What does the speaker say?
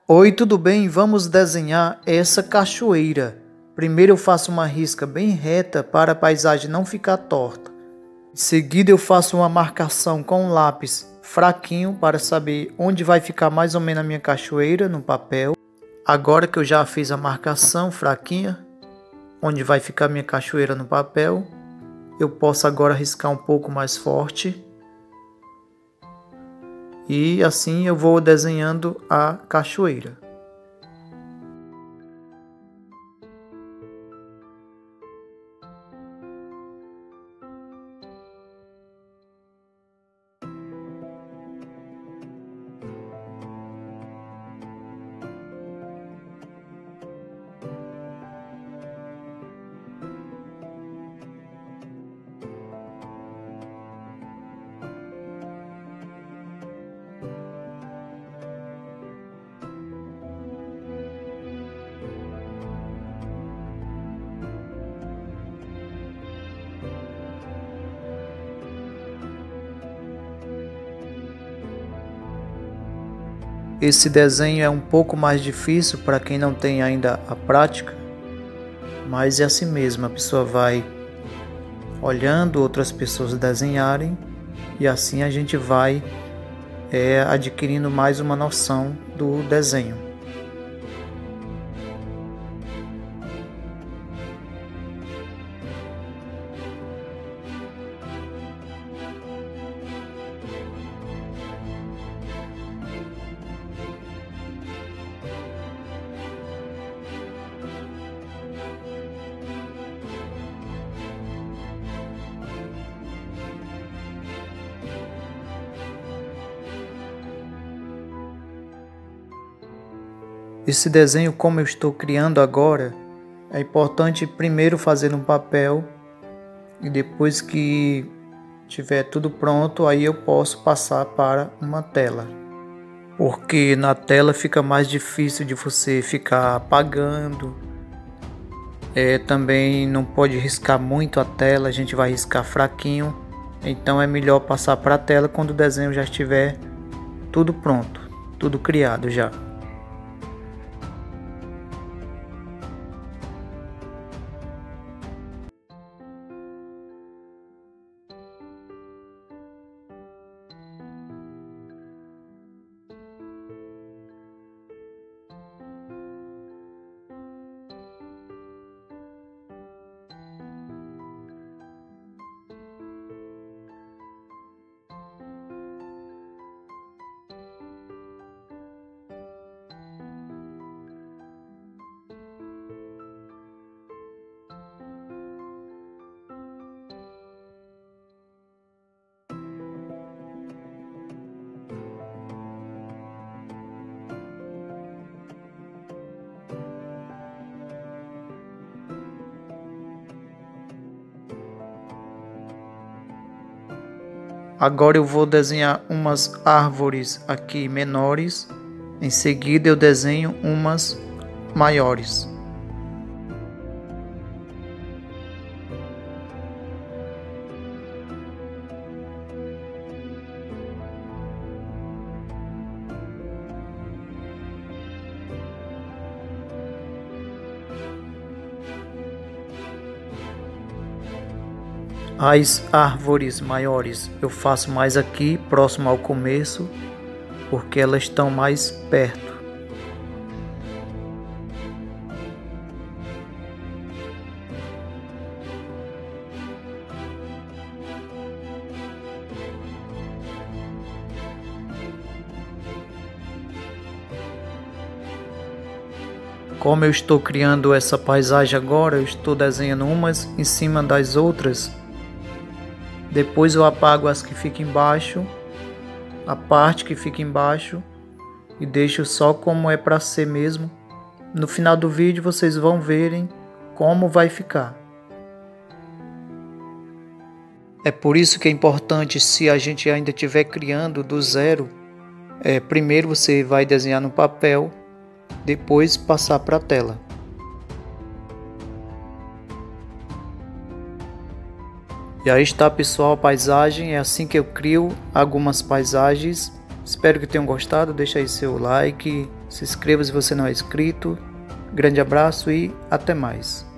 Oi, tudo bem? Vamos desenhar essa cachoeira. Primeiro eu faço uma risca bem reta para a paisagem não ficar torta. Em seguida eu faço uma marcação com um lápis fraquinho para saber onde vai ficar mais ou menos a minha cachoeira no papel. Agora que eu já fiz a marcação fraquinha, onde vai ficar a minha cachoeira no papel, eu posso agora riscar um pouco mais forte. E assim eu vou desenhando a cachoeira. Esse desenho é um pouco mais difícil para quem não tem ainda a prática, mas é assim mesmo, a pessoa vai olhando outras pessoas desenharem e assim a gente vai adquirindo mais uma noção do desenho. Esse desenho, como eu estou criando agora, é importante primeiro fazer no papel e depois que tiver tudo pronto, aí eu posso passar para uma tela. Porque na tela fica mais difícil de você ficar apagando. Também não pode riscar muito a tela, a gente vai riscar fraquinho. Então é melhor passar para a tela quando o desenho já estiver tudo pronto, tudo criado já. Agora eu vou desenhar umas árvores aqui menores, em seguida eu desenho umas maiores. As árvores maiores eu faço mais aqui, próximo ao começo, porque elas estão mais perto. Como eu estou criando essa paisagem agora, eu estou desenhando umas em cima das outras. Depois eu apago as que ficam embaixo, a parte que fica embaixo, e deixo só como é para ser mesmo. No final do vídeo vocês vão verem como vai ficar. É por isso que é importante, se a gente ainda estiver criando do zero, primeiro você vai desenhar no papel, depois passar para a tela. E aí está, pessoal, a paisagem. É assim que eu crio algumas paisagens. Espero que tenham gostado. Deixa aí seu like, Se inscreva se você não é inscrito. Grande abraço e até mais.